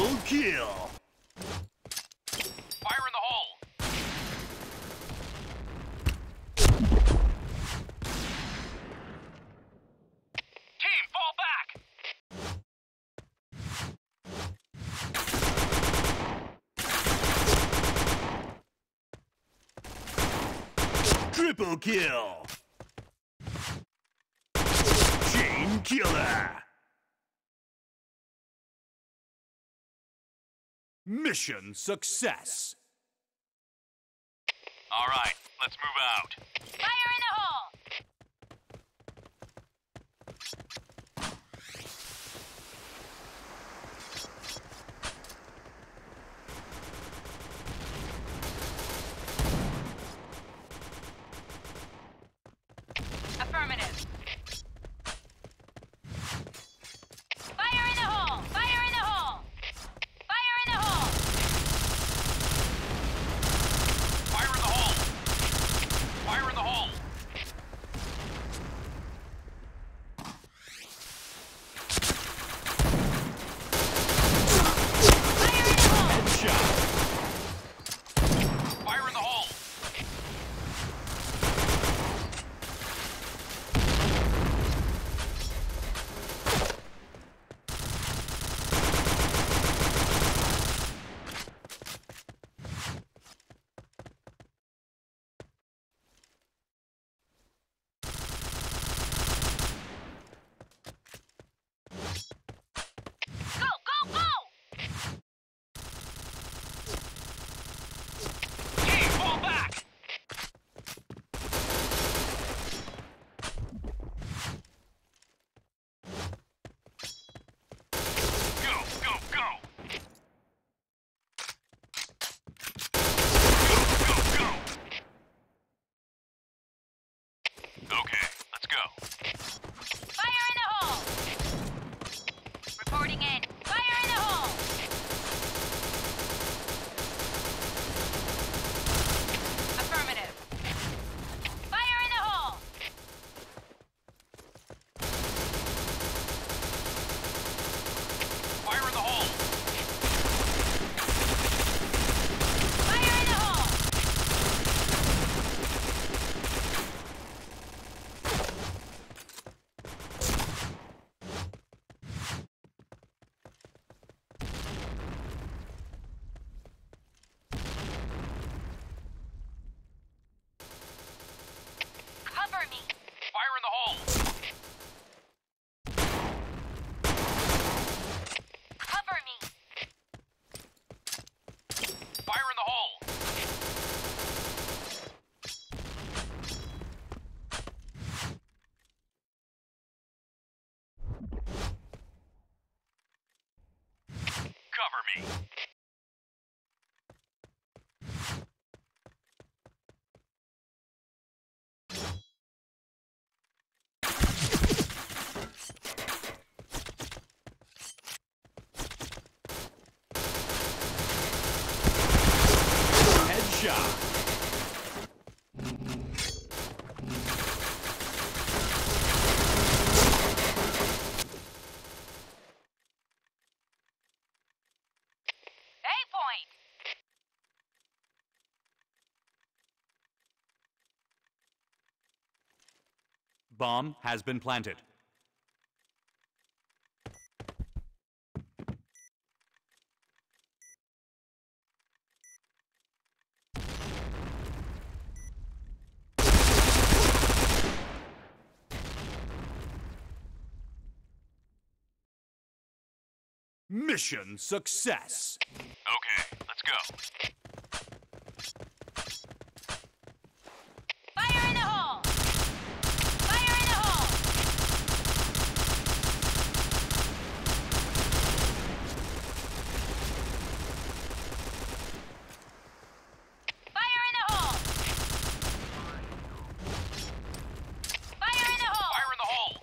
Double kill. Fire in the hole. Team, fall back. Triple kill. Chain killer. Mission success. All right, let's move out. Fire in the hole! Affirmative. Fire in the hole! Fire in the hole! Fire in the hole! Fire in the hole. Fire in the hole. Fire in the hole! Headshot. Fire in the hole. Go, go, go! Team, fall back. Go, go, go. Go, go, go. Okay, let's go. Fire in the hole! Reporting in. Fire in the hole! Affirmative. Fire in the hole! Fire in the hole. Fire in the hole! Cover me! Fire in the hole. Cover me! Fire in the hole. Cover me. Headshot. A point! Bomb has been planted. Mission success. Okay, let's go. Fire in the hole! Fire in the hole! Fire in the hole! Fire in the hole! Fire in the hole.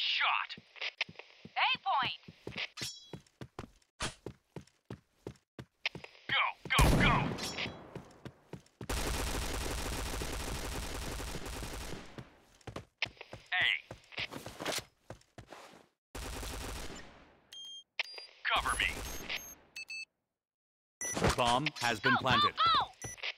shot. A point. Go, go, go. A. Cover me. Bomb has been planted. Go, go.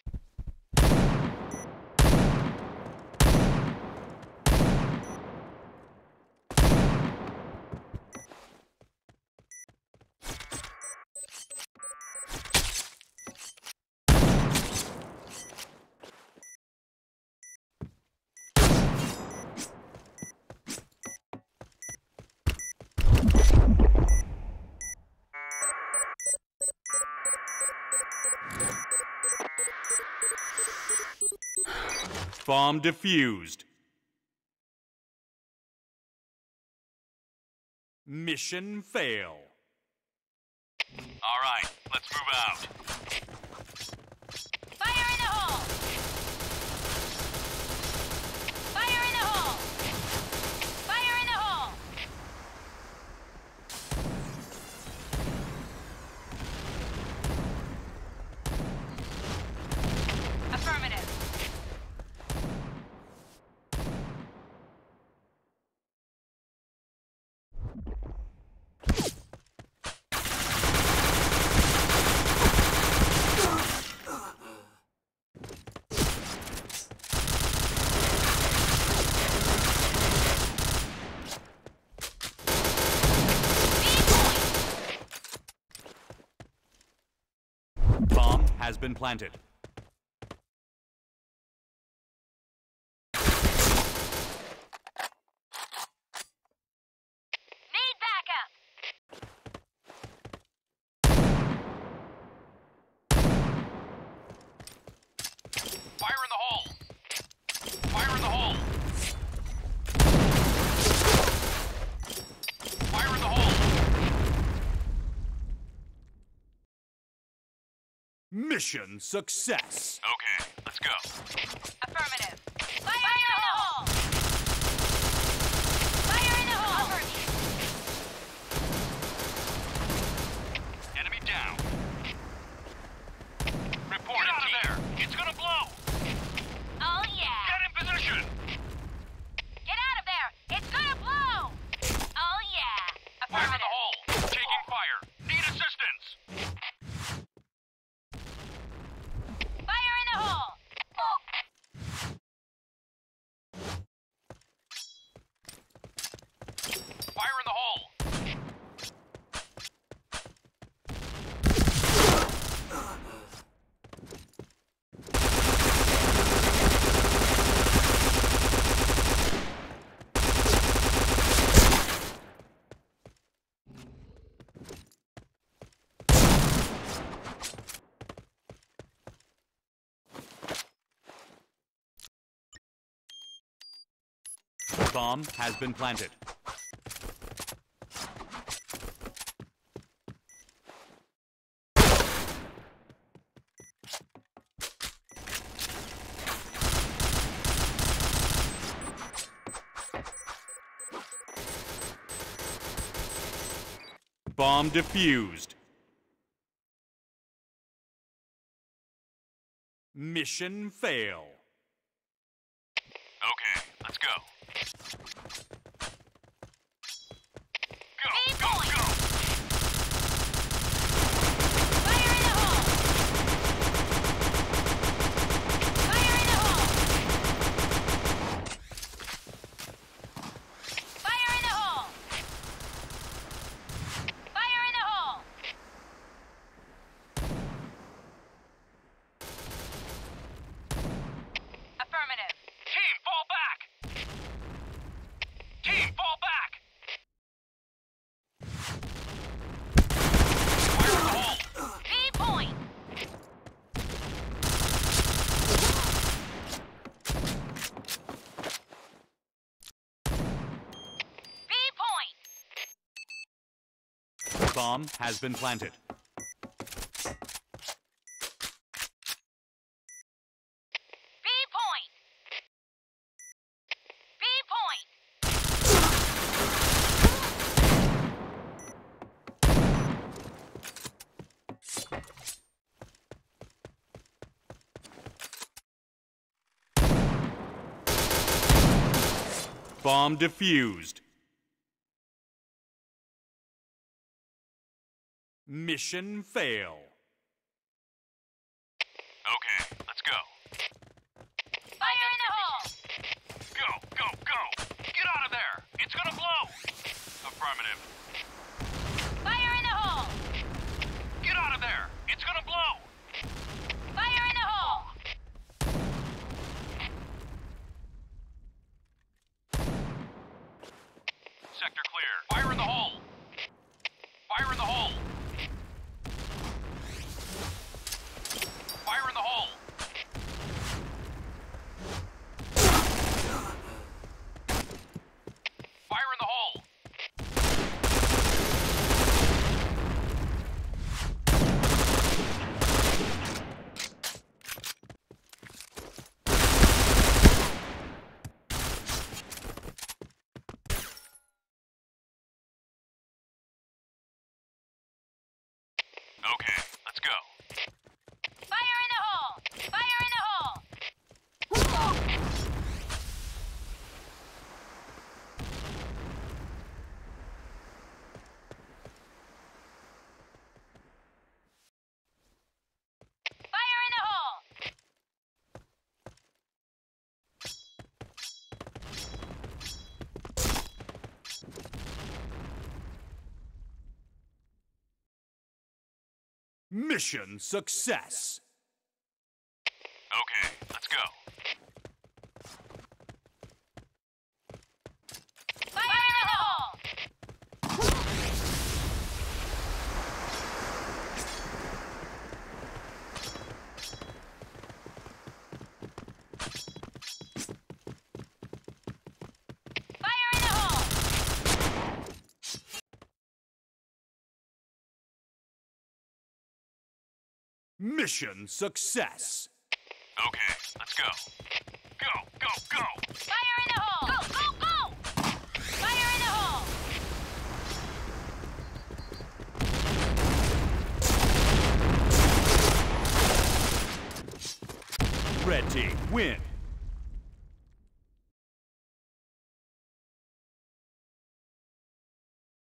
Bomb defused. Mission fail. All right, let's move out. Fire in the hole. Fire in the hole. Fire in the hole. Affirmative. Bomb has been planted. Need backup. Fire in the hole. Fire in the hole. Fire in the hole. Mission success. Okay, let's go. Affirmative. Fire in the hole. Fire in the hole. Enemy down. Report. Get out of there. It's gonna blow. Oh yeah. Get in position. Get out of there. It's gonna blow. Oh yeah. Fire in the Affirmative. hole. Taking fire. Need assistance. Fire in the hole. Fire in the hole. Bomb has been planted. Bomb defused. Mission fail. Okay, let's go. Go, B go, point. go. Fire in the hole. Fire in the hole. Fire in the hole. Fire in the hole. Affirmative. Team, fall back. Team, fall back. Fire in the hole. B point. B point. Bomb has been planted. B point. B point. Bomb defused. Mission fail. Okay, let's go. Fire in the hole! Go, go, go! Get out of there! It's gonna blow! Affirmative. Fire in the hole! Get out of there! It's gonna blow! Fire in the hole! Sector clear. Fire in the hole! Fire in the hole! Fire in the hole! Fire in the hole! Okay, let's go. Fire in the hole! Fire in the hole! Fire in the hole! Mission success. Okay, let's go. Fire in the hole! Fire in the hole! Mission success. Okay, let's go. Go, go, go! Fire in the hole! Go, go, go! Fire in the hole! Red team win.